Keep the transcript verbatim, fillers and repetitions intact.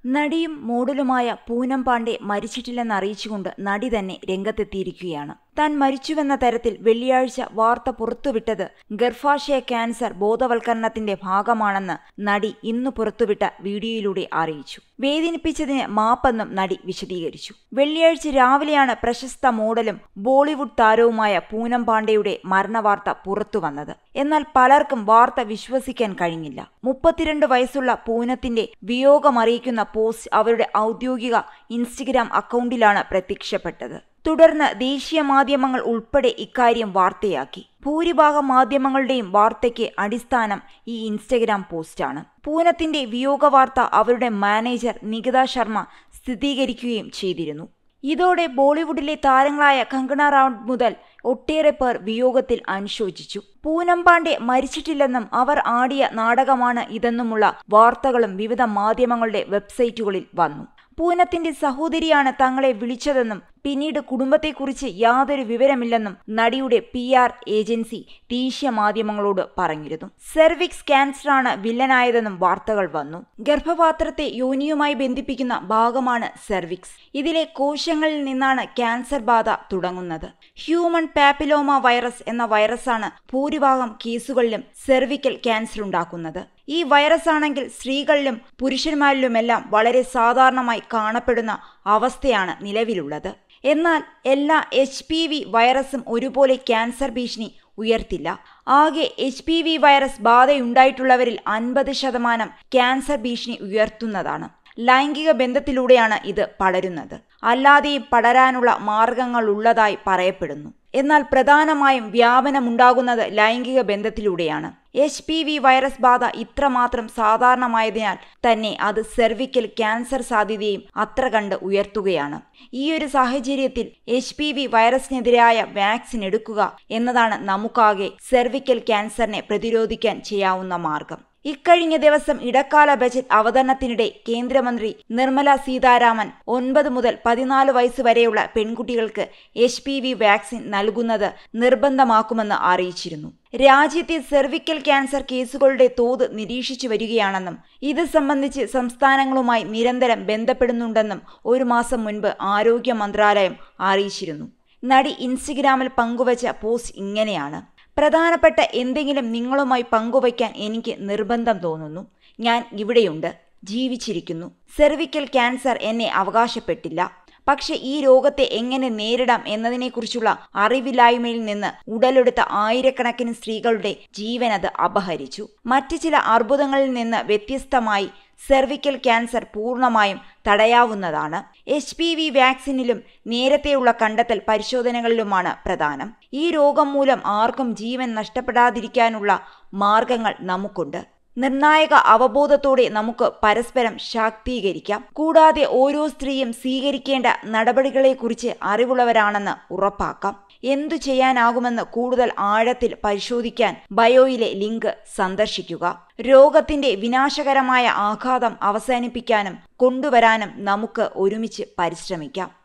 നടിയും മോഡലുമായ പൂനം പാണ്ഡെ മരിച്ചിട്ടില്ലെന്നറിയിച്ചുകൊണ്ട് നടി തന്നെ രംഗത്തെത്തിയിരിക്കുകയാണ്. താൻ മരിച്ചുവെന്ന തരത്തിൽ വെള്ളിയാഴ്ച വാർത്ത പുറത്തുവിട്ടത് ഗർഭാശയ ക്യാൻസർ ബോധവൽക്കരണത്തിന്റെ ഭാഗമാണെന്ന് നടി ഇന്നു പുറത്തുവിട്ട വീഡിയോയിലൂടെ അറിയിച്ചു. വേദനിപ്പിച്ചതിന് മാപ്പെന്നും നടി വിശദീകരിച്ചു. വെള്ളിയാഴ്ച രാവിലെയാണ് പ്രശസ്ത മോഡലും ബോളിവുഡ് താരവുമായ പൂനം പാണ്ഡെയുടെ മരണവാർത്ത പുറത്തുവന്നത്. എന്നാൽ പലർക്കും വാർത്ത വിശ്വസിക്കാൻ കഴിഞ്ഞില്ല. മുപ്പത്തിരണ്ട് വയസ്സുള്ള പൂനത്തിന്റെ വിയോഗമറിയിക്കുന്ന പോസ്റ്റ് അവരുടെ ഔദ്യോഗിക ഇൻസ്റ്റഗ്രാം അക്കൗണ്ടിലാണ് പ്രത്യക്ഷപ്പെട്ടത്. തുടർന്ന് ദേശീയ മാധ്യമങ്ങൾ ഉൾപ്പെടെ ഇക്കാര്യം വാർത്തയാക്കി. ഭൂരിഭാഗം മാധ്യമങ്ങളുടെയും വാർത്തയ്ക്ക് അടിസ്ഥാനം ഈ ഇൻസ്റ്റഗ്രാം പോസ്റ്റാണ്. പൂനത്തിന്റെ വിയോഗ വാർത്ത അവരുടെ മാനേജർ നികിത ശർമ്മ സ്ഥിരീകരിക്കുകയും ചെയ്തിരുന്നു. ഇതോടെ ബോളിവുഡിലെ താരങ്ങളായ കങ്കണ റണൌട്ട് മുതൽ ഒട്ടേറെ പേർ വിയോഗത്തിൽ അനുശോചിച്ചു. പൂനം പാണ്ഡെ മരിച്ചിട്ടില്ലെന്നും അവർ ആടിയ നാടകമാണ് ഇതെന്നുമുള്ള വാർത്തകളും വിവിധ മാധ്യമങ്ങളുടെ വെബ്സൈറ്റുകളിൽ വന്നു. പൂനത്തിന്റെ സഹോദരിയാണ് തങ്ങളെ വിളിച്ചതെന്നും പിന്നീട് കുടുംബത്തെക്കുറിച്ച് യാതൊരു വിവരമില്ലെന്നും നടിയുടെ പി ആർ ഏജൻസി ദേശീയ മാധ്യമങ്ങളോട് പറഞ്ഞിരുന്നു. സെർവിക്സ് ക്യാൻസറാണ് വില്ലനായതെന്നും വാർത്തകൾ വന്നു. ഗർഭപാത്രത്തെ യോനിയുമായി ബന്ധിപ്പിക്കുന്ന ഭാഗമാണ് സെർവിക്സ്. ഇതിലെ കോശങ്ങളിൽ നിന്നാണ് ക്യാൻസർ ബാധ തുടങ്ങുന്നത്. ഹ്യൂമൻ പാപ്പിലോമ വൈറസ് എന്ന വൈറസാണ് ഭൂരിഭാഗം കേസുകളിലും സെർവിക്കൽ ക്യാൻസർ ഉണ്ടാക്കുന്നത്. ഈ വൈറസ് ആണെങ്കിൽ സ്ത്രീകളിലും പുരുഷന്മാരിലുമെല്ലാം വളരെ സാധാരണമായി കാണപ്പെടുന്ന അവസ്ഥയാണ് നിലവിലുള്ളത്. എന്നാൽ എല്ലാ എച്ച് പി വി വൈറസും ഒരുപോലെ ക്യാൻസർ ഭീഷണി ഉയർത്തില്ല. ആകെ എച്ച് പി വി വൈറസ് ബാധയുണ്ടായിട്ടുള്ളവരിൽ അൻപത് ശതമാനം ക്യാൻസർ ഭീഷണി ഉയർത്തുന്നതാണ്. ലൈംഗിക ബന്ധത്തിലൂടെയാണ് ഇത് പടരുന്നത്. അല്ലാതെയും പടരാനുള്ള മാർഗങ്ങൾ ഉള്ളതായി പറയപ്പെടുന്നു. എന്നാൽ പ്രധാനമായും വ്യാപനമുണ്ടാകുന്നത് ലൈംഗിക ബന്ധത്തിലൂടെയാണ്. എച്ച് പി വി വൈറസ് ബാധ ഇത്രമാത്രം സാധാരണമായതിനാൽ തന്നെ അത് സെർവിക്കൽ ക്യാൻസർ സാധ്യതയും അത്ര കണ്ട് ഉയർത്തുകയാണ്. ഈയൊരു സാഹചര്യത്തിൽ എച്ച് പി വി വൈറസിനെതിരായ വാക്സിൻ എടുക്കുക എന്നതാണ് നമുക്കാകെ സെർവിക്കൽ ക്യാൻസറിനെ പ്രതിരോധിക്കാൻ ചെയ്യാവുന്ന മാർഗം. ഇക്കഴിഞ്ഞ ദിവസം ഇടക്കാല ബജറ്റ് അവതരണത്തിനിടെ കേന്ദ്രമന്ത്രി നിർമ്മല സീതാരാമൻ ഒൻപത് മുതൽ പതിനാല് വയസ്സ് വരെയുള്ള പെൺകുട്ടികൾക്ക് എച്ച് പി വി വാക്സിൻ നൽകുന്നത് നിർബന്ധമാക്കുമെന്ന് അറിയിച്ചിരുന്നു. രാജ്യത്തെ സെർവിക്കൽ ക്യാൻസർ കേസുകളുടെ തോത് നിരീക്ഷിച്ചു വരികയാണെന്നും ഇത് സംബന്ധിച്ച് സംസ്ഥാനങ്ങളുമായി നിരന്തരം ബന്ധപ്പെടുന്നുണ്ടെന്നും ഒരു മാസം മുൻപ് ആരോഗ്യ മന്ത്രാലയം അറിയിച്ചിരുന്നു. നടി ഇൻസ്റ്റഗ്രാമിൽ പങ്കുവച്ച പോസ്റ്റ് ഇങ്ങനെയാണ്: പ്രധാനപ്പെട്ട എന്തെങ്കിലും നിങ്ങളുമായി പങ്കുവയ്ക്കാൻ എനിക്ക് നിർബന്ധം തോന്നുന്നു. ഞാൻ ഇവിടെയുണ്ട്, ജീവിച്ചിരിക്കുന്നു. സെർവിക്കൽ ക്യാൻസർ എന്നെ അവകാശപ്പെട്ടില്ല. പക്ഷെ ഈ രോഗത്തെ എങ്ങനെ നേരിടാം എന്നതിനെക്കുറിച്ചുള്ള അറിവില്ലായ്മയിൽ നിന്ന് ഉടലെടുത്ത ആയിരക്കണക്കിന് സ്ത്രീകളുടെ ജീവനത് അപഹരിച്ചു. മറ്റ് ചില അർബുദങ്ങളിൽ നിന്ന് വ്യത്യസ്തമായി സെർവിക്കൽ ക്യാൻസർ പൂർണ്ണമായും തടയാവുന്നതാണ്. എച്ച് പി വി വാക്സിനിലും നേരത്തെയുള്ള കണ്ടെത്തൽ പരിശോധനകളിലുമാണ് പ്രധാനം. ഈ രോഗം മൂലം ആർക്കും ജീവൻ നഷ്ടപ്പെടാതിരിക്കാനുള്ള മാർഗങ്ങൾ നമുക്കുണ്ട്. നിർണായക അവബോധത്തോടെ നമുക്ക് പരസ്പരം ശാക്തീകരിക്കാം. കൂടാതെ ഓരോ സ്ത്രീയും സ്വീകരിക്കേണ്ട നടപടികളെക്കുറിച്ച് അറിവുള്ളവരാണെന്ന് ഉറപ്പാക്കാം. എന്തു ചെയ്യാനാകുമെന്ന് കൂടുതൽ ആഴത്തിൽ പരിശോധിക്കാൻ ബയോയിലെ ലിങ്ക് സന്ദർശിക്കുക. രോഗത്തിന്റെ വിനാശകരമായ ആഘാതം അവസാനിപ്പിക്കാനും കൊണ്ടുവരാനും നമുക്ക് ഒരുമിച്ച് പരിശ്രമിക്കാം.